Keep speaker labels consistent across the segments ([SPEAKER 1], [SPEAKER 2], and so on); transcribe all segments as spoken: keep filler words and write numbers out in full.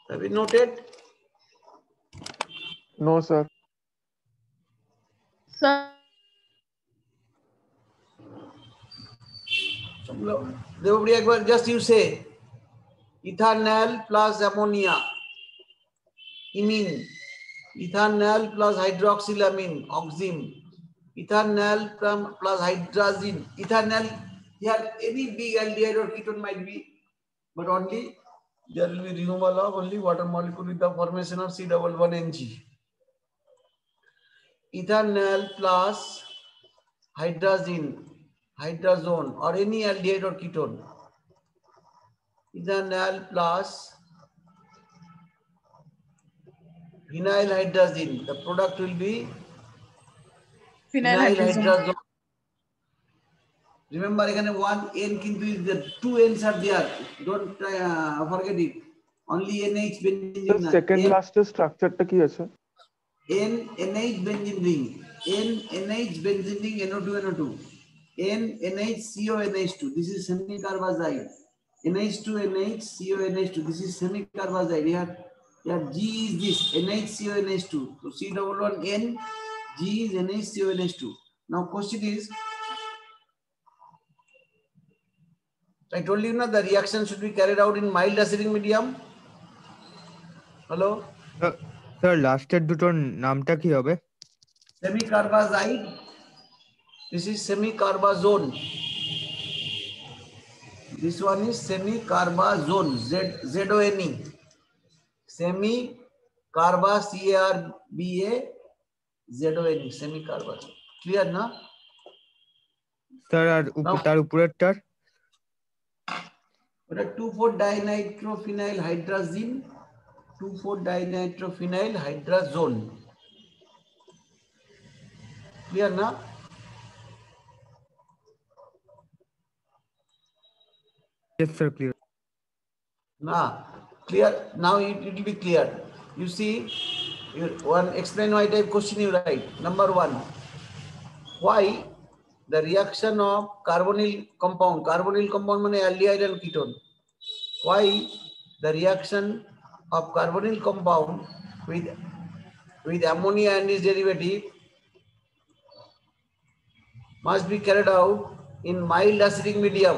[SPEAKER 1] Have you noted?
[SPEAKER 2] No, sir.
[SPEAKER 3] Sir.
[SPEAKER 1] Just you say ethanol plus ammonia, imine, ethanol plus hydroxylamine, oxime, ethanol plus hydrazine, ethanol. Here any big aldehyde or ketone might be, but only there will be removal of only water molecule with the formation of C double one N G. Ethanol plus hydrazine, hydrazone, or any aldehyde or ketone. Ethanol plus phenyl hydrazine. The product will be
[SPEAKER 3] Phenyl
[SPEAKER 1] phenyl
[SPEAKER 3] hydrazine.
[SPEAKER 1] hydrazone. Remember, again, one N kintu the two N's are there. Don't uh, forget it. Only N H benzene
[SPEAKER 2] The
[SPEAKER 1] ring.
[SPEAKER 2] second last structure ta ki ache?
[SPEAKER 1] N NH benzene ring. N NH benzene ring N O two N O two. N NH C O N H two. This is semicarbazide. N H two N H C O N H two. This is semicarbazide. Here, here G is this N H C O N H two. So C double one N, G is N H C O N H two. Now question is, I told you na the reaction should be carried out in mild acidic medium. Hello.
[SPEAKER 4] Sir, লাস্টের দুটোর নামটা কি হবে?
[SPEAKER 1] Semicarbazide. This is semicarbazone. This one is semicarbazone. Z Z O N E. Semi-carba C A R B A Z O N E. Semicarbazone. Clear na?
[SPEAKER 4] Sir, আর তার উপরেরটার?
[SPEAKER 1] ওটা two four dinitrophenyl hydrazine, two four dinitrophenyl hydrazone. Clear na?
[SPEAKER 4] Yes, sir, clear.
[SPEAKER 1] Nah, clear. Now it, it will be clear. You see, you, one explain why type question you write. Number one, why the reaction of carbonyl compound, carbonyl compound means aldehyde and ketone. Why the reaction of carbonyl compound with with ammonia and its derivative must be carried out in mild acidic medium.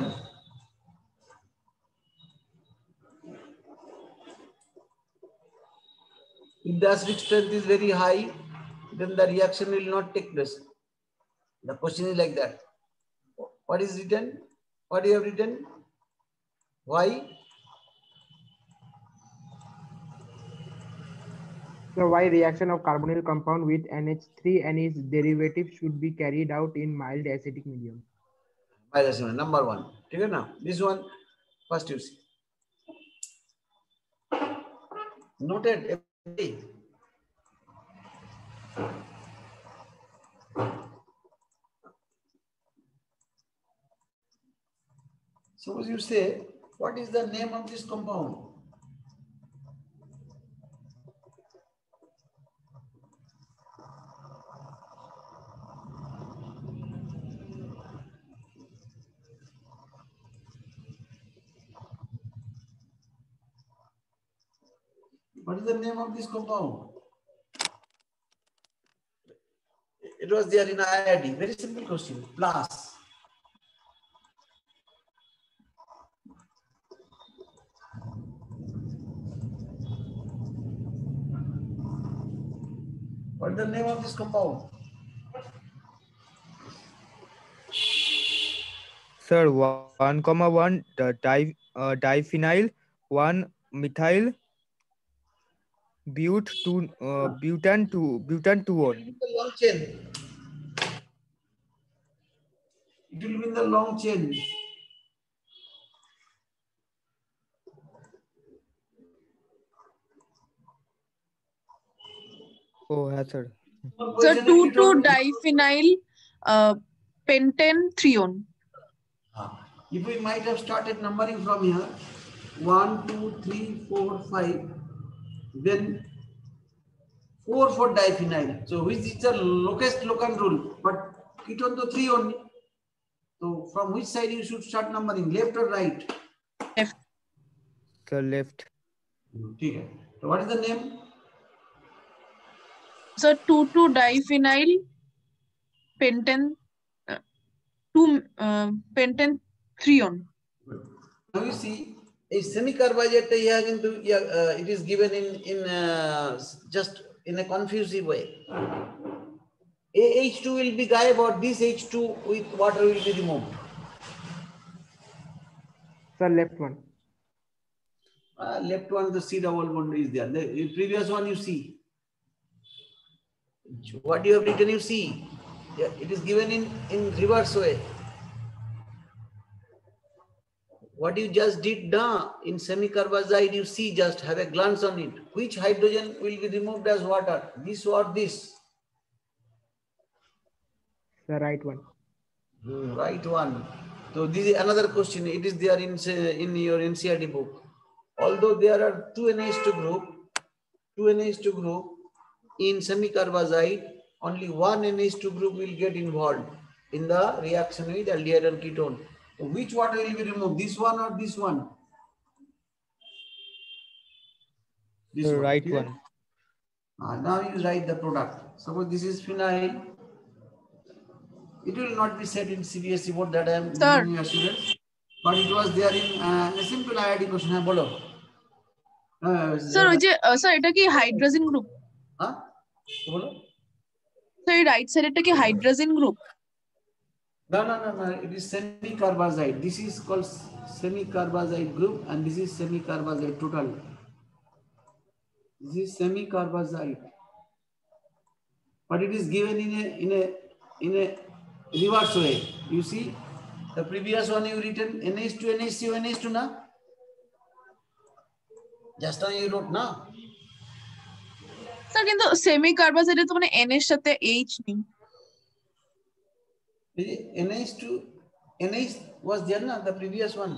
[SPEAKER 1] If the acidic strength is very high, then the reaction will not take place. The question is like that. What is written? What you have written? Why?
[SPEAKER 5] So why reaction of carbonyl compound with N H three and its derivative should be carried out in mild acidic medium?
[SPEAKER 1] Mild acidic medium, number one. Okay, now this one first you see. Noted. Suppose you say, what is the name of this compound? What is the name of this compound? It was there in I I D. Very simple question. Plus. What is the name of this compound?
[SPEAKER 4] Sir, one comma one the di uh, diphenyl, one methyl but two uh, butan two butan two one.
[SPEAKER 1] The long chain. It will be in the long chain.
[SPEAKER 4] Oh, yes, sir.
[SPEAKER 3] So two two diphenyl uh, pentane threone.
[SPEAKER 1] If we might have started numbering from here, one, two, three, four, five, then four for diphenyl. So which is the locust locum rule, but ketone to three only. So from which side you should start numbering, left or right?
[SPEAKER 3] Left.
[SPEAKER 4] The left.
[SPEAKER 1] ठीक है. So what is the name?
[SPEAKER 3] Sir, two two diphenyl penten uh, two uh, penten threon.
[SPEAKER 1] Now you see a semi-carbohydrate here into uh, it is given in in uh, just in a confusing way. A H two will be gaib or this H two with water will be removed.
[SPEAKER 5] Sir, left one.
[SPEAKER 1] Uh, left one, the C double bond is there. The previous one you see. What you have written you see. Yeah, it is given in, in reverse way. What you just did now in semi-carbazide, you see, just have a glance on it. Which hydrogen will be removed as water? This or this?
[SPEAKER 5] The right one.
[SPEAKER 1] Right one. So this is another question. It is there in, in your N C E R T book. Although there are two N H two group, two N H two group in semi-carbazide, only one N H two group will get involved in the reaction with aldehyde and ketone. So which water will be removed? This one or this one? This
[SPEAKER 4] The
[SPEAKER 1] one.
[SPEAKER 4] right
[SPEAKER 1] Clear?
[SPEAKER 4] one.
[SPEAKER 1] Ah, now you write the product. Suppose this is phenyl. It will not be said in C B S E board that I am
[SPEAKER 3] Sir.
[SPEAKER 1] giving you assurance, but it was there in uh, a simple I I T question. Bolo. Uh,
[SPEAKER 3] Sir, ওই যে sir এটা কি hydrogen group?
[SPEAKER 1] huh? Bolo?
[SPEAKER 3] Sir এই right সাইডেরটা কি hydrogen group?
[SPEAKER 1] No, no, no, no. It is semi-carbazide. This is called semi-carbazide group, and this is semi-carbazide total. This is semi-carbazide, but it is given in a in a in a reverse way. You see, the previous one you written N H two, N H C O, N H two, na? Just now you wrote, na?
[SPEAKER 3] Sir কিন্তু semi কার্বাসাইডে তো মানে N এর সাথে H নেই।
[SPEAKER 1] N H two, N H was there, na? The previous one.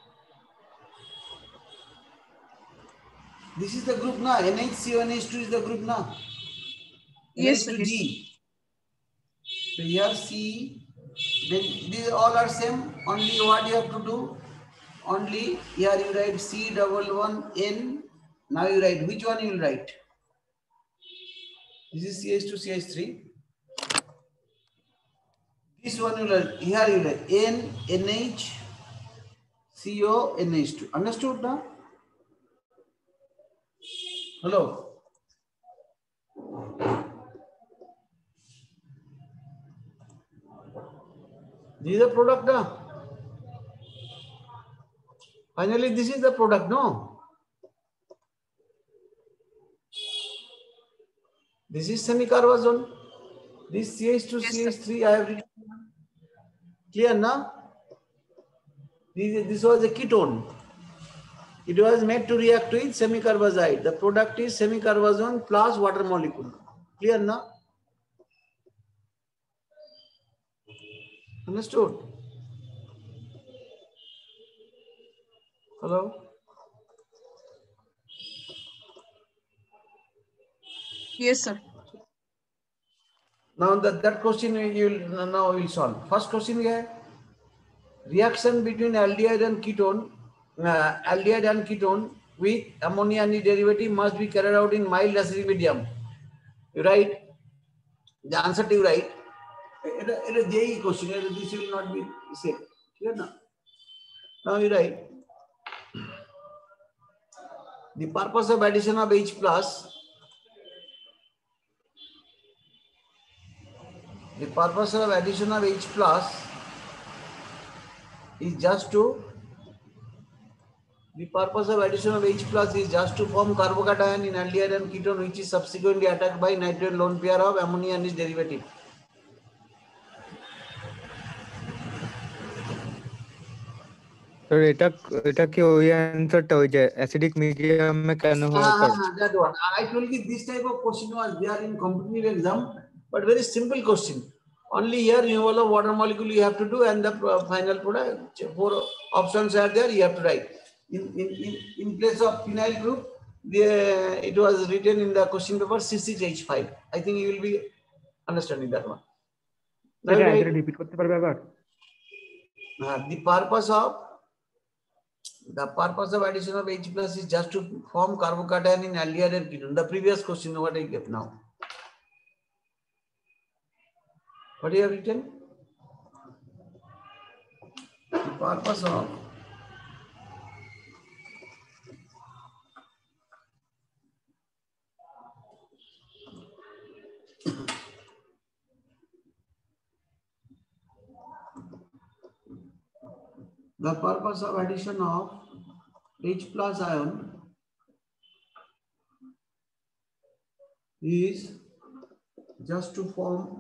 [SPEAKER 1] This is the group, na? N H C O, N H two is the group, na?
[SPEAKER 3] Yes,
[SPEAKER 1] N H two
[SPEAKER 3] yes.
[SPEAKER 1] G. So here C, then these all are same. Only what you have to do, only here you write C double one N. Now you write which one you will write. This is C H two C H three. This one you will write. Here you write N NH C O N H two. Understood now? Hello. This is the product now. Finally, this is the product, no? This is semi-carbazole. This C H two,
[SPEAKER 3] Yes,
[SPEAKER 1] C H three, I have written. Clear now? This, this was a ketone. It was made to react with semi-carbazide. The product is semi-carbazole plus water molecule. Clear now? Understood? Hello?
[SPEAKER 3] Yes, sir.
[SPEAKER 1] Now that, that question you will now will solve. First question is reaction between aldehyde and ketone, uh, aldehyde and ketone with ammonia and derivative must be carried out in mild acidic medium. You write the answer to you write. It is a J E E question. This will not be said. Clear now? Now you write the purpose of addition of H plus. The purpose of addition of H plus is just to the purpose of addition of H plus is just to form carbocation in aldehyde and ketone, which is subsequently attacked by nitrogen lone pair of ammonia and its derivative.
[SPEAKER 4] Sir এটা এটা কি ওই অ্যানসারটা ওই যে acidic মিডিয়ামে কেন হয়
[SPEAKER 1] Ah,
[SPEAKER 4] sir?
[SPEAKER 1] ah, that one. I told you this type of question was there in competitive exam, but very simple question. Only here removal of water molecule you have to do, and the final product. Four options are there. You have to write. In in in, in place of phenyl group, the it was written in the question paper C six H five. I think you will be understanding that one. Now,
[SPEAKER 5] এটা
[SPEAKER 1] you
[SPEAKER 5] এটা
[SPEAKER 1] write,
[SPEAKER 5] repeat করতে পারবে আবার?
[SPEAKER 1] uh, the purpose of The purpose of addition of H plus is just to form carbocation in aldehyde and ketone. The previous question, what I gave now. What you have written? The purpose of the purpose of addition of H plus ion is just to form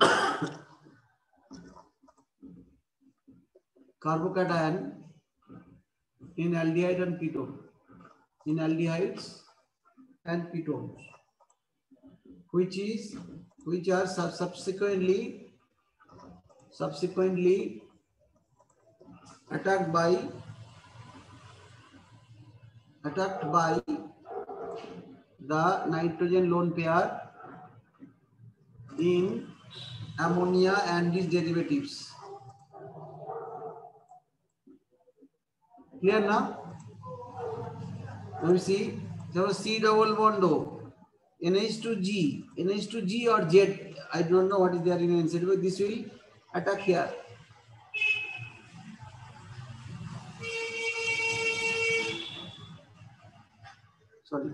[SPEAKER 1] carbocation in aldehyde and ketone, in aldehydes and ketones, which is which are sub subsequently subsequently attacked by attacked by the nitrogen lone pair in ammonia and its derivatives. Clear now? Now you see, there was C double bond O, N H two G, N H two G or Z, I don't know what is there in N C D, but this will attack here. Sorry.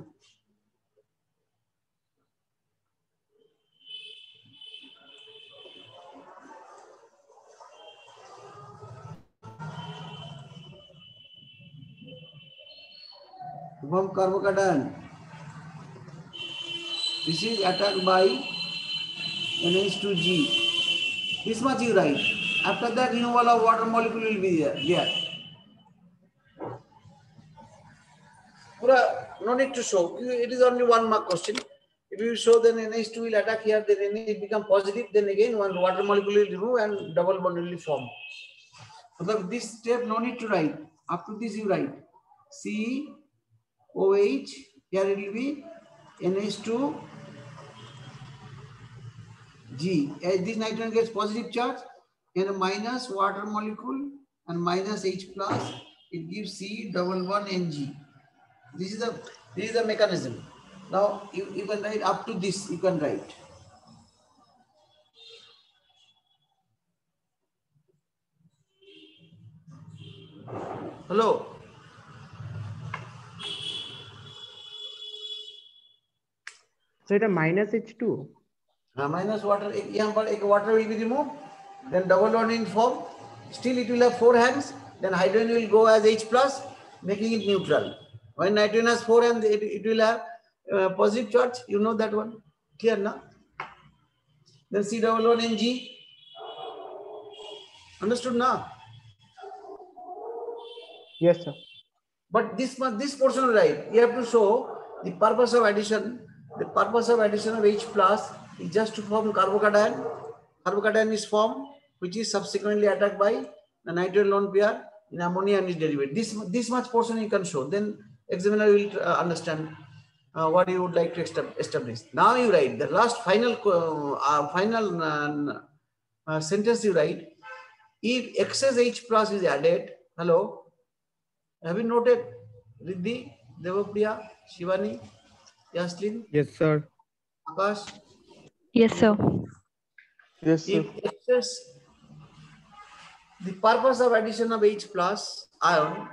[SPEAKER 1] From carbocation. This is attacked by N H two G. This much you write. After that, removal of water molecule will be there. there. No need to show. It is only one mark question. If you show, then N H two will attack here, then N H become positive, then again one water molecule will remove and double bond will form. So this step no need to write. Up to this you write C O H, here it will be N H two G. As this nitrogen gets positive charge and a minus water molecule and minus H plus, it gives C double one N G. This is the this is the mechanism. Now you, you can write up to this, you can write. Hello.
[SPEAKER 5] So it a minus H two.
[SPEAKER 1] Uh, minus water, यहाँ पर एक water will be removed, then double bond in form. Still it will have four hands. Then hydrogen will go as H plus, making it neutral. When nitrogen has four hands, it, it will have uh, positive charge. You know that one. Clear now? Then C double one N G. Understood now?
[SPEAKER 5] Yes, sir.
[SPEAKER 1] But this this portion right, you have to show the purpose of addition. The purpose of addition of H plus is just to form carbocation. Carbocation is formed, which is subsequently attacked by the nitrogen lone pair in ammonia and its derivative. This this much portion you can show. Then examiner will uh, understand uh, what you would like to establish. Now you write the last final uh, uh, final uh, uh, sentence. You write, if excess H plus is added. Hello. Have you noted Riddhi, Devapriya, Shivani, Yaslin,
[SPEAKER 4] Yes, sir.
[SPEAKER 1] Akash?
[SPEAKER 6] Yes, sir.
[SPEAKER 2] Yes, sir.
[SPEAKER 1] If excess, the purpose of addition of H plus ion,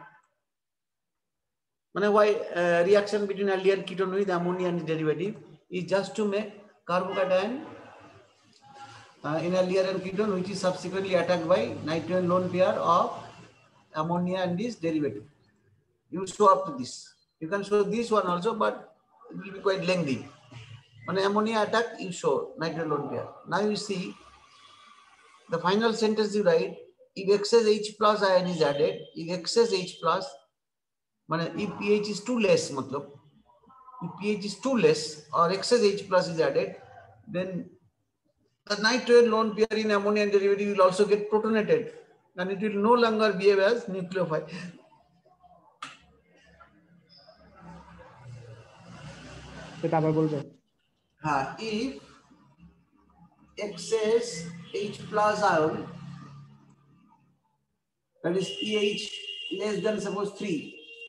[SPEAKER 1] why uh, reaction between aldehyde and ketone with ammonia and derivative is just to make carbocation uh, in aldehyde and ketone, which is subsequently attacked by nitrogen lone pair of ammonia and this derivative. You show up to this. You can show this one also, but it will be quite lengthy. On ammonia attack, you show nitrogen lone pair. Now you see the final sentence you write, if excess H plus ion is added, if excess H plus, if pH is too less, matlab, if pH is too less or excess H plus is added, then the nitrogen lone pair in ammonia and derivative will also get protonated and it will no longer behave as nucleophile. Uh, if excess H plus ion, that is pH less than suppose three,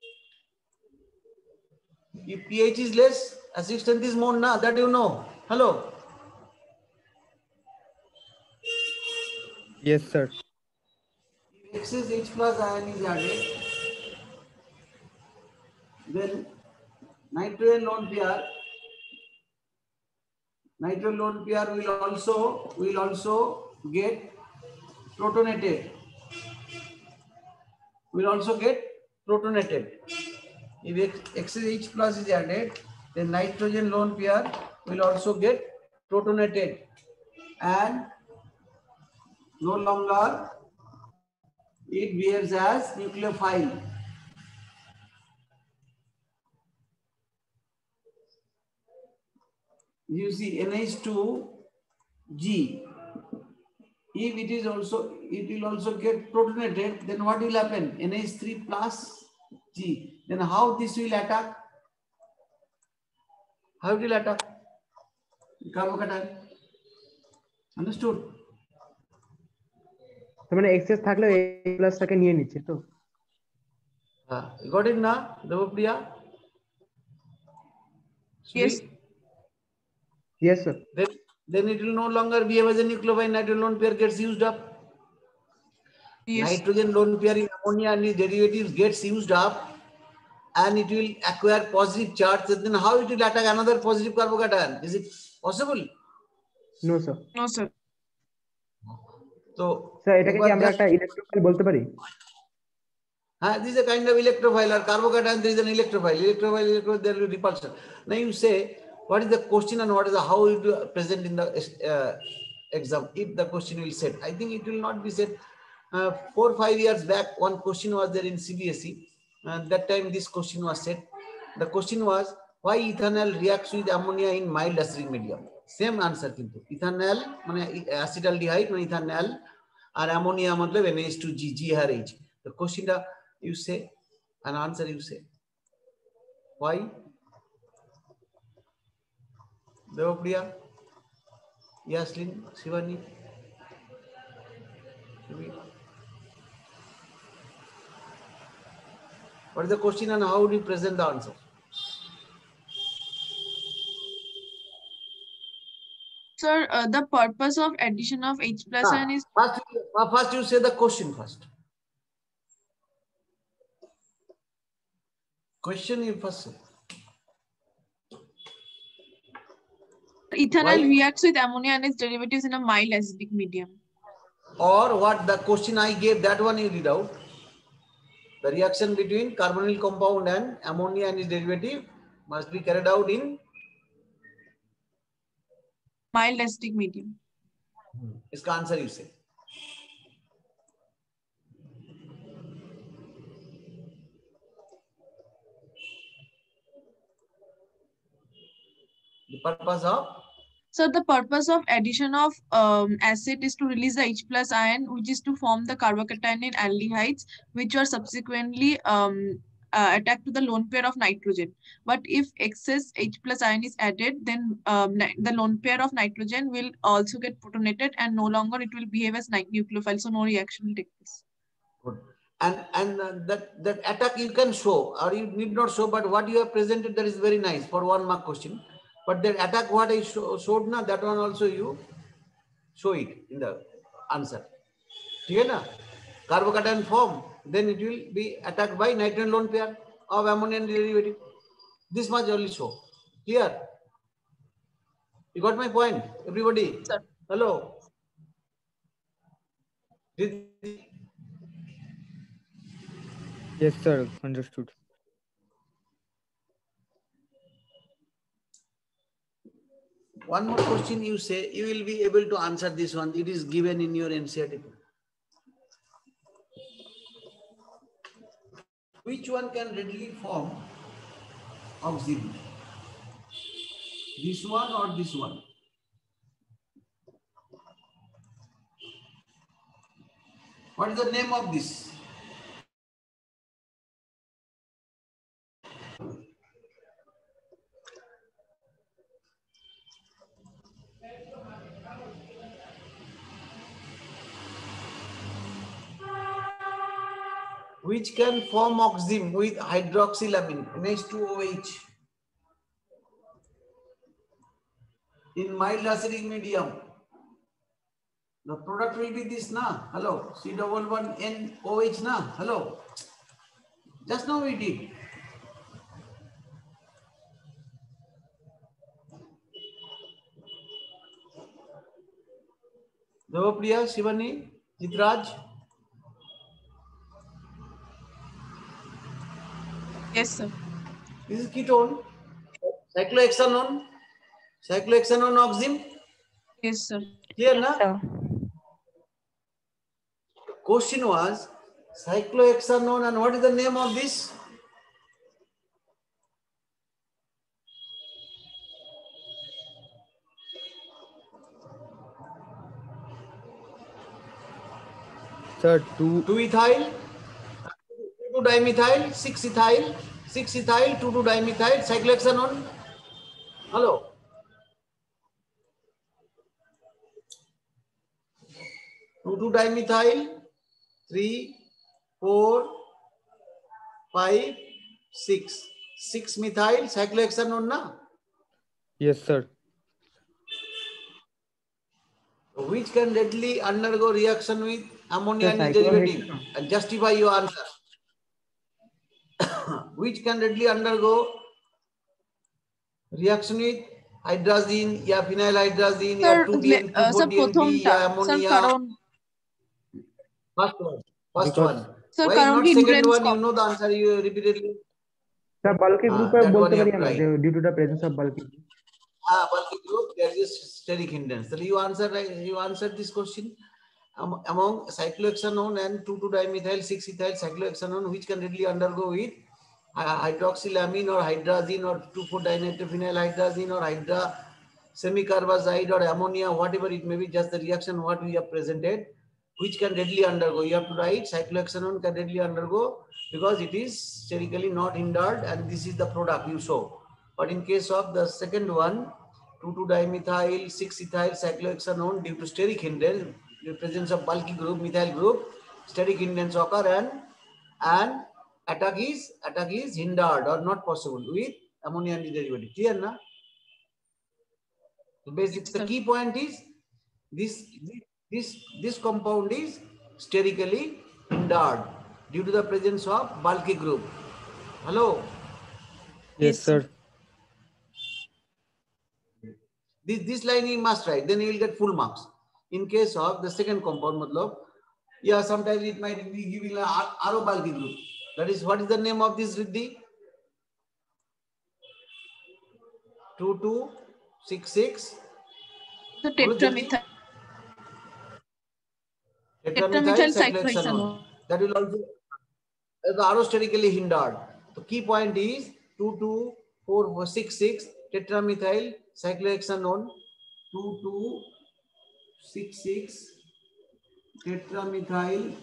[SPEAKER 1] If pH is less, acid strength is more, na, that you know. Hello.
[SPEAKER 4] Yes, sir.
[SPEAKER 1] If excess H plus ion is added, then nitrogen lone pair, nitrogen lone pair will also will also get protonated. Will also get protonated. If excess H plus is added, then nitrogen lone pair will also get protonated and no longer it behaves as nucleophile. You see N H two G. If it is also, it will also get protonated, then what will happen? N H three plus G. Then how this will attack? How it will attack? Carbocation. Understood?
[SPEAKER 5] তার মানে access থাকলে এই প্লাসটাকে নিয়ে নিচ্ছে তো
[SPEAKER 1] Uh, got it now, Devapriya?
[SPEAKER 3] Yes.
[SPEAKER 5] Yes sir
[SPEAKER 1] Then, then it will no longer behave as a nucleophile. Nitrogen lone pair gets used up.
[SPEAKER 3] Yes.
[SPEAKER 1] Nitrogen lone pair in ammonia and its derivatives gets used up, and it will acquire positive charge. Then how it will attack another positive carbocation? Is it possible?
[SPEAKER 5] No sir
[SPEAKER 3] No, sir.
[SPEAKER 1] So,
[SPEAKER 5] sir এটাকে কি আমরা একটা electrophile বলতে পারি
[SPEAKER 1] uh, this is a kind of electrophile, or carbocation. There is an electrophile. Electrophile, electrophile, there will be repulsion. Now you say, what is the question and what is the how it will present in the uh, exam? If the question will set, I think it will not be set. Uh, four five years back, one question was there in C B S E. And that time this question was set. The question was, why ethanol reacts with ammonia in mild acidic medium? Same answer. Kintu. Ethanol, mane acetaldehyde, mane ethanol, or ammonia, matlab N H two G, G R H. The question that you say, an answer you say. Why? Devapriya, Yaslin, Shivani. What is the question and how do you present the answer?
[SPEAKER 3] Sir, uh, the purpose of addition of H plus
[SPEAKER 1] Ah,
[SPEAKER 3] ion is
[SPEAKER 1] first, you- uh, first you say the question first. Question you first say.
[SPEAKER 3] ethanol
[SPEAKER 1] Why?
[SPEAKER 3] reacts with ammonia and its derivatives in a mild acidic medium.
[SPEAKER 1] Or what the question I gave, that one you read out. The reaction between carbonyl compound and ammonia and its derivative must be carried out in
[SPEAKER 3] Mild acidic medium.
[SPEAKER 1] इसका answer you say. The purpose of
[SPEAKER 3] So the purpose of addition of um, acid is to release the H plus ion, which is to form the carbocation in aldehydes, which are subsequently um, uh, attacked to the lone pair of nitrogen. But if excess H plus ion is added, then um, ni- the lone pair of nitrogen will also get protonated, and no longer it will behave as ni- nucleophile, so no reaction will take place.
[SPEAKER 1] good. And and uh, that that attack you can show or you need not show, but what you have presented that is very nice for one mark question. But that attack what I show, showed na, that one also you show it in the answer. ठीक है ना? Carbocation form, then it will be attacked by nitrogen lone pair of ammonium derivative. This much only show. Clear? You got my point, everybody?
[SPEAKER 3] Sir.
[SPEAKER 1] Hello. Did,
[SPEAKER 4] Yes, sir. Understood.
[SPEAKER 1] one more question you say, you will be able to answer this one. It is given in your N C E R T. Which one can readily form oxygen? This one or this one? What is the name of this? Which can form oxime with hydroxylamine, N H two O H. in mild acidic medium, the product will be this, na? Hello, C double one N O H, na? Hello. Just now we did. Devapriya, Shivani, Chitraj.
[SPEAKER 3] Yes, sir.
[SPEAKER 1] This is ketone. Cyclohexanone. Cyclohexanone oxime.
[SPEAKER 3] Yes, sir.
[SPEAKER 1] Clear,
[SPEAKER 6] Yes,
[SPEAKER 1] na?
[SPEAKER 6] sir.
[SPEAKER 1] Question was cyclohexanone, and what is the name of this?
[SPEAKER 4] Sir, two.
[SPEAKER 1] two ethyl, two dimethyl, six ethyl, six ethyl, two dimethyl, cyclohexanone. Hello. two dimethyl, three, four, five, six. six methyl, cyclohexanone, na?
[SPEAKER 4] Yes, sir.
[SPEAKER 1] Which can readily undergo reaction with ammonia
[SPEAKER 5] The
[SPEAKER 1] and its derivative
[SPEAKER 5] cyclohexanone.
[SPEAKER 1] and justify your answer. Which can readily undergo reaction with hydrazine, या phenyl hydrazine, या
[SPEAKER 3] Sir,
[SPEAKER 1] two D N, two
[SPEAKER 3] uh,
[SPEAKER 1] four
[SPEAKER 3] sir,
[SPEAKER 1] D N B,
[SPEAKER 3] prothomta.
[SPEAKER 1] या
[SPEAKER 3] Sir,
[SPEAKER 1] ammonia.
[SPEAKER 3] karon.
[SPEAKER 1] First one. First
[SPEAKER 4] Because-
[SPEAKER 1] one.
[SPEAKER 3] Sir,
[SPEAKER 1] Why
[SPEAKER 3] karon
[SPEAKER 1] not second
[SPEAKER 3] hindrance
[SPEAKER 1] one? You
[SPEAKER 3] kom.
[SPEAKER 1] know the answer. You repeatedly.
[SPEAKER 5] The bulky
[SPEAKER 1] Ah,
[SPEAKER 5] group
[SPEAKER 1] that one
[SPEAKER 5] bolte
[SPEAKER 1] you
[SPEAKER 5] pari
[SPEAKER 1] have
[SPEAKER 5] আমরা
[SPEAKER 1] tried.
[SPEAKER 5] due to the presence of bulky group.
[SPEAKER 1] Ah, bulky group. There is steric hindrance. So you answered. You answered this question. Am- Among cyclohexanone and two dimethyl six ethyl cyclohexanone, which can readily undergo with uh, hydroxylamine or hydrazine or two four dinitrophenyl hydrazine or hydra semicarbazide or ammonia, whatever it may be, just the reaction what we have presented, which can readily undergo. You have to write cyclohexanone can readily undergo because it is sterically not hindered, and this is the product you show. But in case of the second one, two dimethyl six ethyl cyclohexanone, due to steric hindrance, the presence of bulky group, methyl group, steric hindrance occur, and and attack is attack is hindered or not possible with ammonia and derivative. Clear, na? So basic,
[SPEAKER 3] Yes,
[SPEAKER 1] the
[SPEAKER 3] sir.
[SPEAKER 1] key point is this this this compound is sterically hindered due to the presence of bulky group. Hello.
[SPEAKER 4] Yes,
[SPEAKER 3] Yes, sir.
[SPEAKER 4] sir.
[SPEAKER 1] This this line you must write, then you will get full marks. In case of the second compound, matlab, yeah, sometimes it might be giving a aro bulky group. That is, what is the name of this Riddhi? two two six six.
[SPEAKER 3] The
[SPEAKER 1] Bolo jaldi.
[SPEAKER 3] tetramethyl.
[SPEAKER 1] Tetramethyl
[SPEAKER 3] Tetramethyl
[SPEAKER 1] cyclohexanone.
[SPEAKER 3] cyclohexanone.
[SPEAKER 1] That will also the arosterically hindered. The key point is two two four six six tetramethyl cyclohexanone. two two six six tetramethyl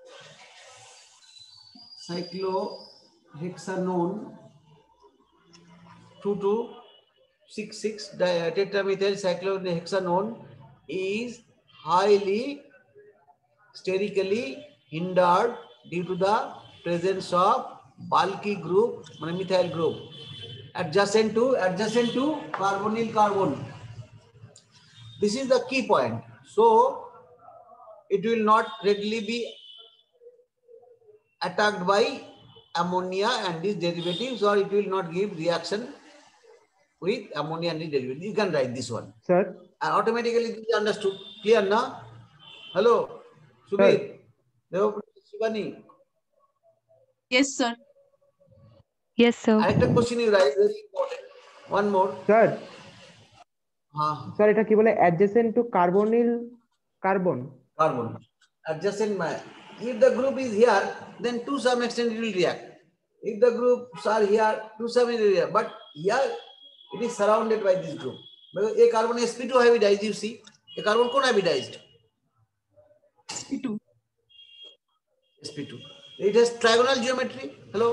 [SPEAKER 1] cyclohexanone. two two six six tetramethyl cyclohexanone is highly sterically hindered due to the presence of bulky group, methyl group, adjacent to adjacent to carbonyl carbon. This is the key point. So it will not readily be attacked by ammonia and its derivatives, or it will not give reaction with ammonia and its derivatives. You can write this one.
[SPEAKER 5] Sir,
[SPEAKER 1] And automatically this is understood. Clear, na? Hello,
[SPEAKER 5] Sir.
[SPEAKER 1] Subir. Devapriya, Shivani.
[SPEAKER 3] Yes, sir.
[SPEAKER 6] Yes, sir.
[SPEAKER 1] আরেকটা question you write, very important. One more.
[SPEAKER 5] sir,
[SPEAKER 1] Uh,
[SPEAKER 5] sir এটা কি বলে adjacent to carbonyl carbon.
[SPEAKER 1] carbon. Adjacent. my- If the group is here, then to some extent it will react. If the groups are here, to some extent it will react. But here it is surrounded by this group. A carbon S P two hybridized, you see. A carbon cone hybridized.
[SPEAKER 3] P two.
[SPEAKER 1] S P two. It has trigonal geometry. Hello.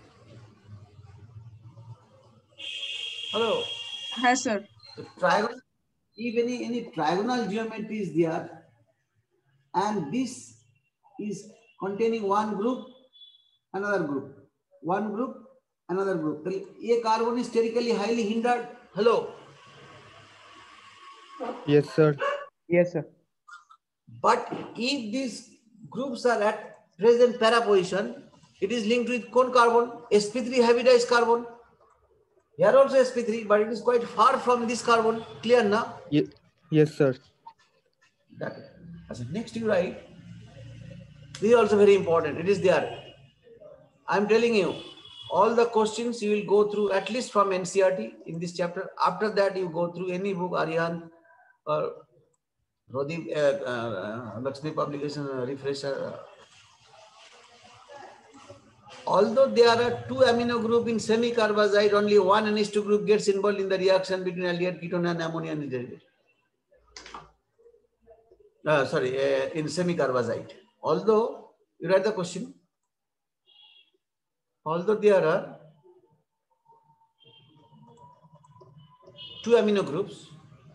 [SPEAKER 1] Hello.
[SPEAKER 3] Yes, sir.
[SPEAKER 1] So trigonal, if any, any trigonal geometry is there, and this is containing one group, another group, one group, another group. A carbon is sterically highly hindered. Hello.
[SPEAKER 4] Yes, sir.
[SPEAKER 5] Yes, sir.
[SPEAKER 1] But if these groups are at present para position, it is linked with cone carbon, s p three hybridized carbon. Here also s p three, but it is quite far from this carbon. Clear now?
[SPEAKER 4] Ye yes, sir.
[SPEAKER 1] That. As next you write. This is also very important. It is there. I am telling you, all the questions you will go through at least from N C R T in this chapter. After that, you go through any book, Aryan or Rodip, uh, uh, Lakshmi publication, uh, refresher. Although there are two amino group in semi-carbazide, only one N H two group gets involved in the reaction between aldehyde ketone and ammonia derivative. Uh, sorry, uh, in semi-carbazide. Although, you write the question. Although there are two amino groups,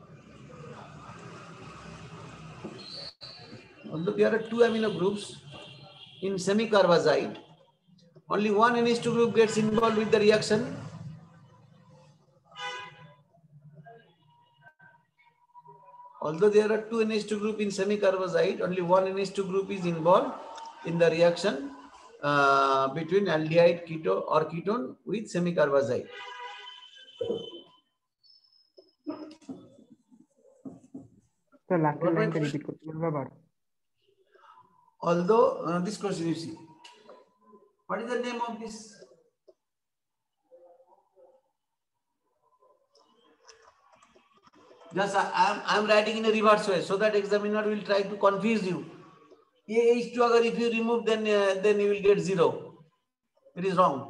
[SPEAKER 1] although there are two amino groups in semi-carbazide, only one N H two group gets involved with the reaction. Although there are two N H two group in semi-carbazide, only one N H two group is involved in the reaction uh, between aldehyde ketone or ketone with semi-carbazide.
[SPEAKER 5] Sir, last line can repeat question.
[SPEAKER 1] Although uh, this question you see, what is the name of this? Just I am I am writing in a reverse way so that examiner will try to confuse you. A H two agar if you remove, then uh, then you will get zero. It is wrong.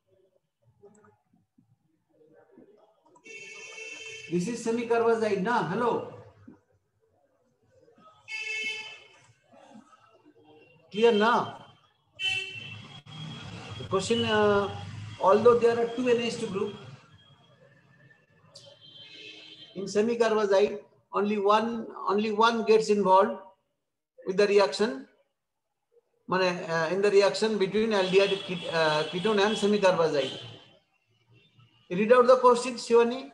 [SPEAKER 1] This is semi-carbazide, na? Hello. Clear now? The question, uh, although there are two N H two group in semi-carbazide, only one only one gets involved with the reaction. Uh, in the reaction between aldehyde uh, ketone and semi-carbazide. Read out the question, Shivani.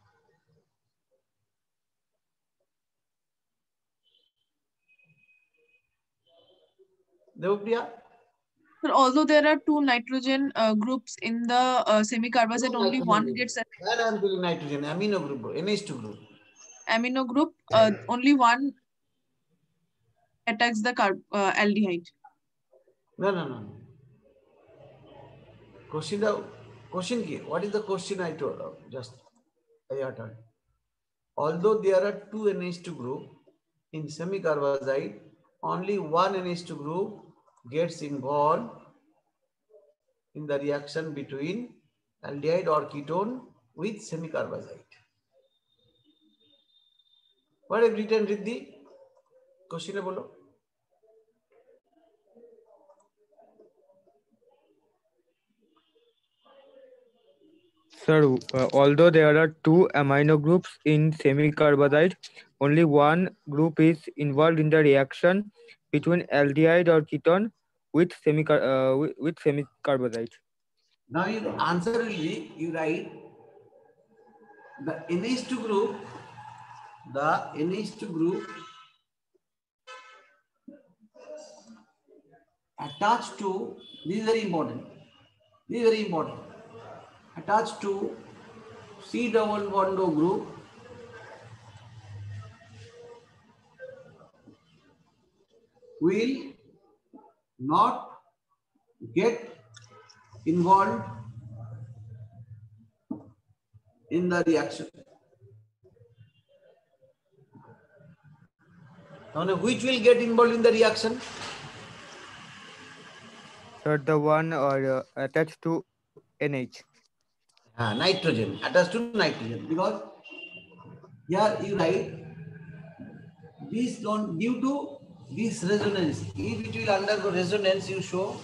[SPEAKER 1] Devapriya?
[SPEAKER 3] But although there are two nitrogen uh, groups in the uh, semi-carbazide,
[SPEAKER 1] No
[SPEAKER 3] only
[SPEAKER 1] nitrogen
[SPEAKER 3] one
[SPEAKER 1] group.
[SPEAKER 3] gets an
[SPEAKER 1] Where I am feeling nitrogen, amino group, N H two group.
[SPEAKER 3] amino group. Uh, only one attacks the carb uh, aldehyde.
[SPEAKER 1] No, no, no. Question, the question key. What is the question I told? Just I uttered. Although there are two N H two group in semi-carbazide, only one N H two group gets involved in the reaction between aldehyde or ketone with semi-carbazide. What have written Riddhi? Question bolo.
[SPEAKER 4] Sir, uh, although there are two amino groups in semi-carbazide, only one group is involved in the reaction between aldehyde or ketone with semi uh, with, with semi-carbazide.
[SPEAKER 1] Now the answer will be, you write the N H two group, the N H two group attached to, this is very important, this is very important, attached to C double bond O group will not get involved in the reaction. Now, which will get involved in the reaction?
[SPEAKER 4] Sir, the one or uh, attached to N H.
[SPEAKER 1] Uh, nitrogen, attached to nitrogen, because here you write this don't due to this resonance. If it will undergo resonance, you show,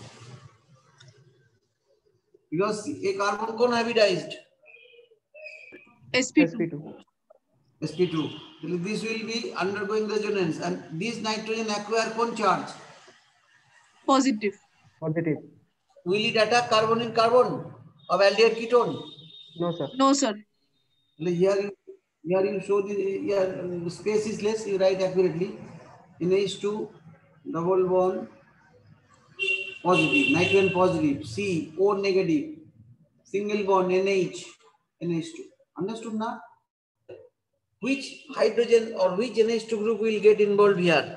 [SPEAKER 1] because a carbon cone hybridized
[SPEAKER 3] S P two.
[SPEAKER 5] S P two.
[SPEAKER 1] S P two. This will be undergoing resonance, and this nitrogen acquire cone charge.
[SPEAKER 3] Positive.
[SPEAKER 5] Positive.
[SPEAKER 1] Will it attack carbon in carbon of aldehyde ketone?
[SPEAKER 5] No, sir.
[SPEAKER 3] No, sir.
[SPEAKER 1] Here you, Here you show the here space is less, you write accurately. In H two, double bond positive, nitrogen positive, C, O negative, single bond N H, N H two. Understood now? Which hydrogen or which N H two group will get involved here?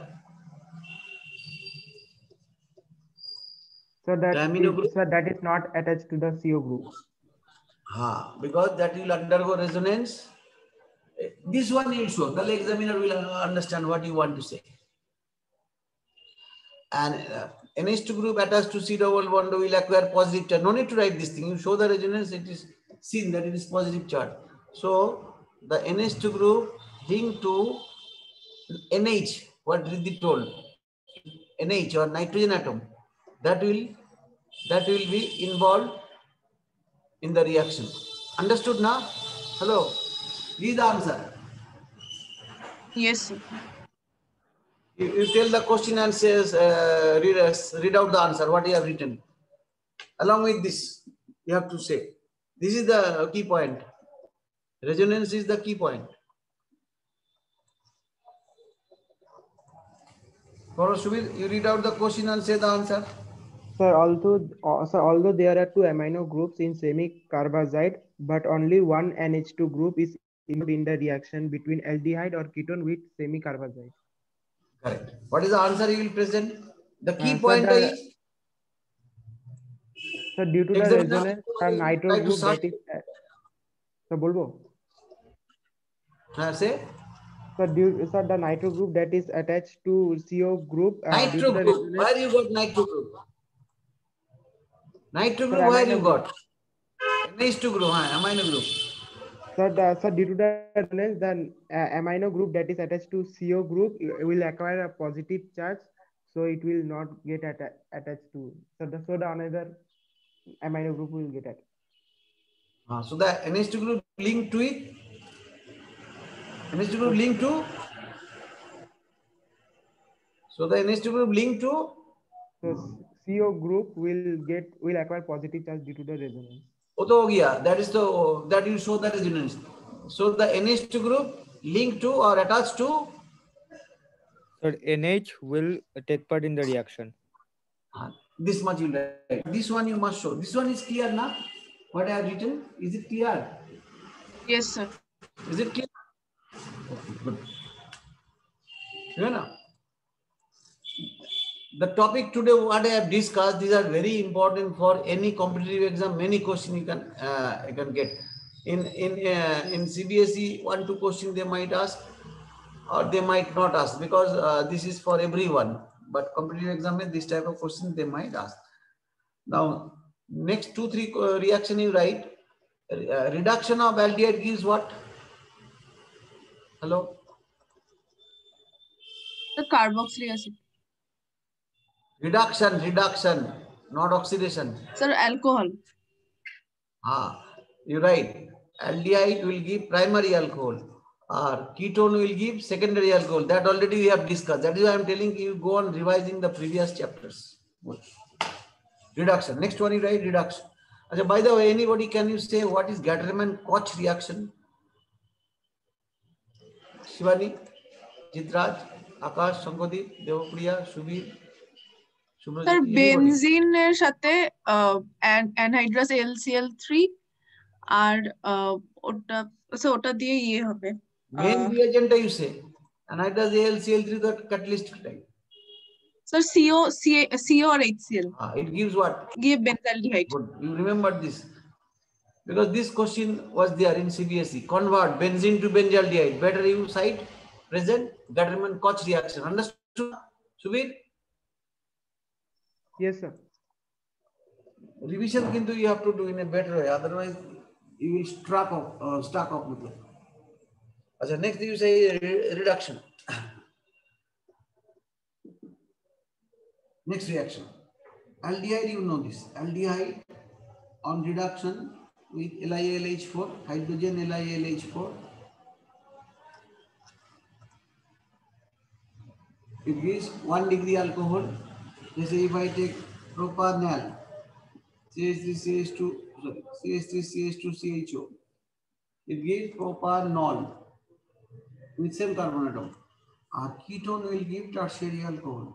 [SPEAKER 5] So that
[SPEAKER 1] The amino
[SPEAKER 5] is,
[SPEAKER 1] group?
[SPEAKER 5] so that is not attached to the C O group.
[SPEAKER 1] Ha, because that will undergo resonance. This one you show. The examiner will understand what you want to say. And uh, N H two group attached to C double bond will acquire positive charge. No need to write this thing. You show the resonance, it is seen that it is positive charge. So the N H two group linked to N H, what Riddhi told, N H or nitrogen atom, that will that will be involved in the reaction. Understood now? Hello. Read the answer.
[SPEAKER 3] Yes, sir.
[SPEAKER 1] You, you tell the question and says, uh, read, us, read out the answer, what you have written. Along with this, you have to say. This is the key point. Resonance is the key point. For Shubir, you read out the question and say the answer.
[SPEAKER 5] Sir, although uh, sir, although there are two amino groups in semi-carbazide, but only one N H two group is involved in the reaction between aldehyde or ketone with semi-carbazide.
[SPEAKER 1] Correct. What is the answer you will present? The key
[SPEAKER 5] Uh, sir,
[SPEAKER 1] point
[SPEAKER 5] the-
[SPEAKER 1] is.
[SPEAKER 5] So due to the
[SPEAKER 1] Examiner,
[SPEAKER 5] resonance, the nitro
[SPEAKER 1] try to
[SPEAKER 5] group
[SPEAKER 1] search.
[SPEAKER 5] that is, uh, so bolbo.
[SPEAKER 1] Uh, say.
[SPEAKER 5] So due, so the nitro group that is attached to C O group. Uh, due to
[SPEAKER 1] Nitro
[SPEAKER 5] the
[SPEAKER 1] group.
[SPEAKER 5] resonance,
[SPEAKER 1] Where you got nitro group? Nitro
[SPEAKER 5] Sir,
[SPEAKER 1] group, where
[SPEAKER 5] amino
[SPEAKER 1] you
[SPEAKER 5] group.
[SPEAKER 1] got? N H two group, huh? Amino group.
[SPEAKER 5] So, the, so due to the resonance, the uh, amino group that is attached to C O group will acquire a positive charge, so it will not get atta attached to. So the so the another amino group will get attached.
[SPEAKER 1] Uh, so the N H two group linked to it. N H two group linked to. So the N H two group linked to.
[SPEAKER 5] So C O group will get will acquire positive charge due to the resonance.
[SPEAKER 1] वो तो हो गया. That is the that you show the resonance. So the N H two group linked to or attached to.
[SPEAKER 4] So N H will take part in the reaction.
[SPEAKER 1] Uh, this much you write. This one you must show. This one is clear now. What I have written, is it clear?
[SPEAKER 3] Yes, sir.
[SPEAKER 1] Is it clear? Okay, good. You know, the topic today, what I have discussed, these are very important for any competitive exam. Many questions you can uh, you can get. In in uh, in C B S E, one two question they might ask, or they might not ask, because uh, this is for everyone. But competitive exam, this type of question they might ask. Now, next two three uh, reaction you write. Uh, reduction of aldehyde gives what? Hello.
[SPEAKER 3] The carboxylic acid.
[SPEAKER 1] Reduction, reduction, not oxidation.
[SPEAKER 3] Sir, alcohol.
[SPEAKER 1] Ah, you're right. Aldehyde will give primary alcohol, or ketone will give secondary alcohol. That already we have discussed. That is why I'm telling you, go on revising the previous chapters. Good. Reduction. Next one you write reduction. Achha, by the way, anybody can you say what is Gatterman-Koch reaction? Shivani, Jitraj, Akash, Sankodeep, Devapriya, Shubir.
[SPEAKER 3] Sir, benzene এর সাথে anhydrous L C L three আর ওটা so ওটা দিয়ে ইয়ে হবে
[SPEAKER 1] Main reagent you say, anhydrous A L C L three the catalyst type.
[SPEAKER 3] Sir, C O C O or H C L.
[SPEAKER 1] Ah, it gives what?
[SPEAKER 3] Give benzaldehyde.
[SPEAKER 1] Good. You remember this because this question was there in C B S E. Convert benzene to benzaldehyde. Better you cite present Gatterman-Koch reaction. Understood, Subir?
[SPEAKER 5] Yes, sir.
[SPEAKER 1] Revision kintu you have to do in a better way. Otherwise, you will struck off, uh, stuck off with it. Achha, next you say re reduction. Next reaction. Aldehyde, you know this. Aldehyde on reduction with L I L H four, hydrogen L I L H four. It gives one degree alcohol. Let's say if I take propanol, C H three C H two, sorry, C H three C H two C H O. It gives propanol. with same carbon atom. A ketone will give tertiary alcohol.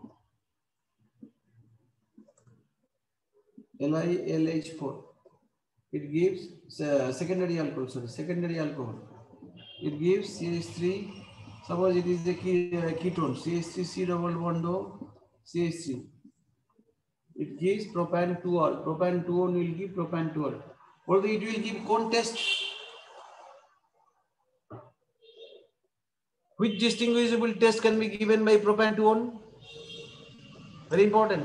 [SPEAKER 1] L I L H four. It gives uh, secondary alcohol. Sorry, secondary alcohol. It gives C H three. Suppose it is a ketone. C H three C double bond O C H three. It gives propan two ol. Propan two ol will give propan two ol. Although it will give cone test. Which distinguishable test can be given by propan two ol? Very important.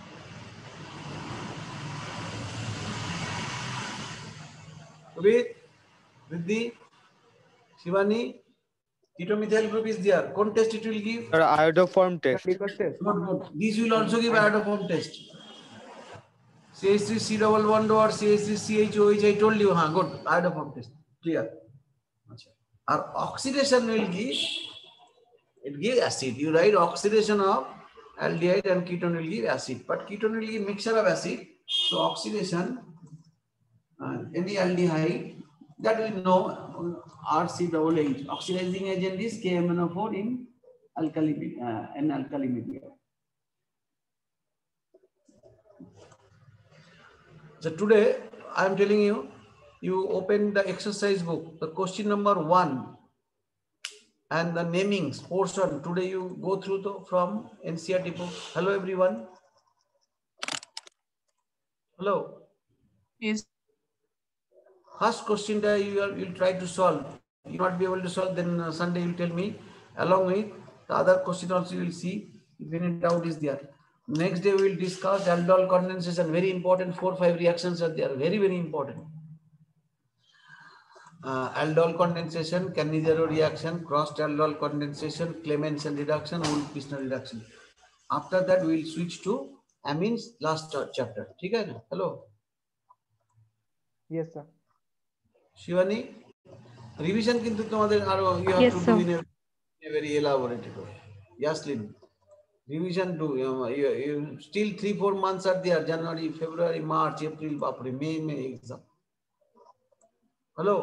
[SPEAKER 1] With, with the Shivani, ketomethyl group is there. Cone test it will give.
[SPEAKER 4] Sir, iodoform test.
[SPEAKER 5] Because test.
[SPEAKER 1] Good, good. These will also give iodoform test. C H three C double bond or C H three C H O H. I told you, huh? Good. Iodoform test. Clear. Our oxidation will give. It gives acid. You write oxidation of aldehyde and ketone will give acid. But ketone will give mixture of acid. So oxidation. Uh, any aldehyde that we know R C double H. Oxidizing agent is K M N O four in alkali uh, in alkali media. So today I am telling you, you open the exercise book, the question number one, and the namings portion. Today you go through the from N C E R T book. Hello everyone. Hello.
[SPEAKER 3] Yes.
[SPEAKER 1] First question that you will you'll try to solve. You not be able to solve, then uh, Sunday you tell me. Along with the other question also you will see if any doubt is there. Next day we will discuss aldol condensation. Very important. Four five reactions are there. Very very important. Uh, aldol condensation, Cannizzaro reaction, crossed aldol condensation, Clemmensen reduction, Wolff-Kishner reduction. After that we will switch to amines last chapter. ठीक है ना? Hello.
[SPEAKER 5] Yes, sir.
[SPEAKER 1] Shivani, revision kintu tomader aro you have
[SPEAKER 6] Yes,
[SPEAKER 1] to
[SPEAKER 6] sir.
[SPEAKER 1] do in a, a very elaborated way. Yaslin, revision do you, you, you still three four months are there. January, February, March, April, April, May, May exam. Hello,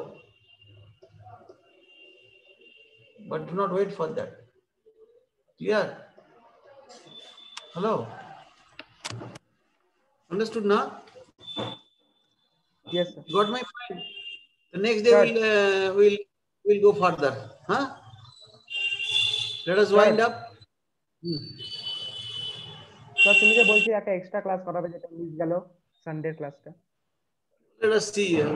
[SPEAKER 1] but do not wait for that. Clear? Hello, understood now?
[SPEAKER 5] Yes, sir.
[SPEAKER 1] Got my point? The next day
[SPEAKER 5] Sir.
[SPEAKER 1] we'll uh, we'll we'll go further. Huh? Let us wind
[SPEAKER 5] Sir.
[SPEAKER 1] up. Hmm.
[SPEAKER 5] Sir তুমি যে বলছি একটা extra class করাবে যেটা miss গেল Sunday ক্লাসটা
[SPEAKER 1] Let us see. Uh,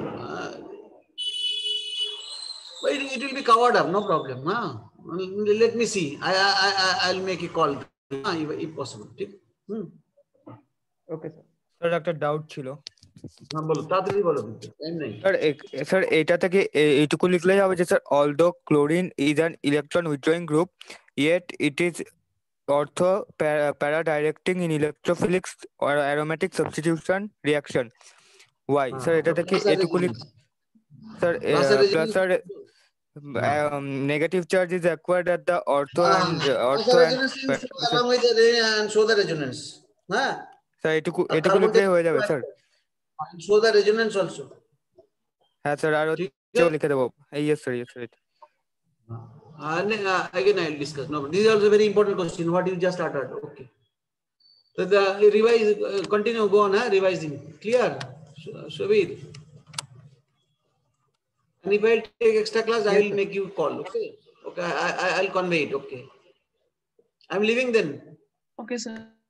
[SPEAKER 1] but it, it will be covered up, no problem. Huh? Let me see. I I I I'll make a call huh, if, if possible. Hmm.
[SPEAKER 5] Okay sir
[SPEAKER 4] sir একটা doubt ছিল
[SPEAKER 1] হ্যাঁ বলো তাড়াতাড়ি বলো কিন্তু time নাই
[SPEAKER 4] sir sir এটা থেকে এ- এইটুকু লিখলেই হবে যে sir although chlorine is an electron withdrawing group yet it is ortho para, para directing in electrophilic or aromatic substitution reaction. Why? Sir, এটা থেকে এটুকু লিখ sir plus sir um, negative charge is acquired at the ortho and ortho and
[SPEAKER 1] along with the and show the resonance. হ্যাঁ
[SPEAKER 4] sir এটুকু এটুকু লিখলেই হয়ে যাবে sir
[SPEAKER 1] show the resonance also.
[SPEAKER 4] হ্যাঁ স্যার আর হচ্ছে লিখে দেবো yes sir yes sir
[SPEAKER 1] And uh, again, I will discuss. No, this is also a very important question. What you just uttered. Okay. So the revise, uh, continue, go on, huh? Revising. Clear? Shabir. And if I take extra class, I will make you call. Okay. Okay. I, I, I'll convey it. Okay. I'm leaving then.
[SPEAKER 3] Okay, sir.